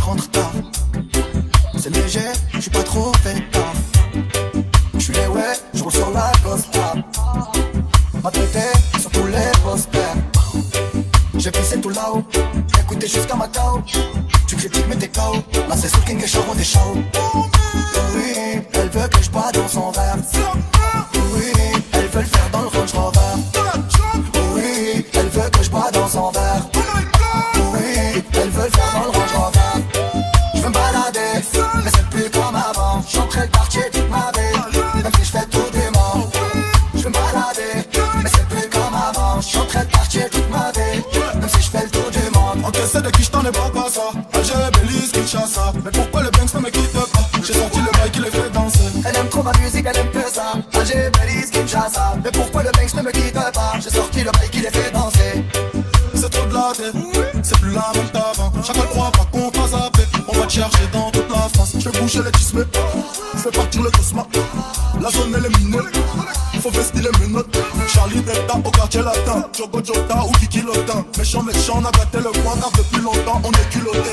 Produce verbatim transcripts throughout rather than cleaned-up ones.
rentre tard. C'est léger, je suis pas trop fait tard. Je suis les ouais, je roule sur la Costa. Ma tête est sur tous les posters. J'ai pissé tout là-haut, écoutez jusqu'à Macao. Tu critiques mais t'es K O. Là c'est sur King et Sharon des Chao. Oui, elle veut que je bois dans son verre. Oui, elle veut le faire dans le Range Rover. Oui, elle veut que je bois dans son verre. Oui, elle veut le faire dans le Range Rover. Je veux me balader, mais c'est plus comme avant. J'entrais le quartier toute ma vie, même si je fais tout du monde. Je veux me balader, mais c'est plus comme avant. J'entrais le quartier toute ma vie, même si je fais le tour du monde. Encaissé de qui je t'en ai pas pas ça. Alger, Belize, Kinshasa. Mais pourquoi le Banks ne me quitte pas? J'ai sorti le bail qui les fait danser. Elle aime trop ma musique, elle aime que ça. Alger, Belize, Kinshasa. Mais pourquoi le Banks ne me quitte pas? J'ai sorti le bail qui les fait danser. C'est trop de la tête, c'est plus la même qu'avant. Chacun croit pas qu'on passe après. On va te chercher dans toute la France. Je vais bouger les tismes, je fais partir le cosma. La zone elle est minée, faut vestir les menottes. Charlie Delta au quartier latin, Jogo Jota ou Kiki Lotin. Méchant, méchant, on a gâté le coin car depuis longtemps on est culotté.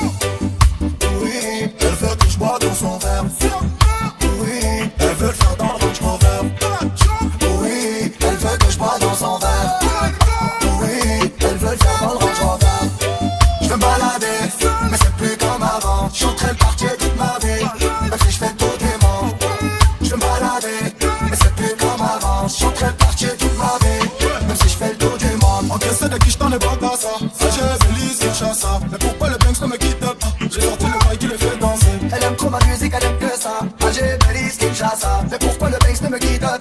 Oui, elle veut que je bois dans son verre. Oui, elle veut le faire dans le Range Rover. Oui, elle veut que je bois dans son verre. Oui, elle veut le faire dans le Range Rover. Je veux me balader, mais c'est plus comme avant. J'entrais le quartier toute ma vie, même si je fais tout du monde. Je veux me balader, mais c'est plus comme avant. J'entrais le quartier toute ma vie, même si je fais le tour du monde. Encaissé de qui je t'en ai pas pas ça. Alger, Belize, Kinshasa. Mais pourquoi le Banks ne me quitte pas? J'ai sorti le bail qui les fait danser. Elle aime trop ma musique, elle aime que ça. Alger, Belize, Kinshasa. Mais pourquoi le Banks ne me quitte pas?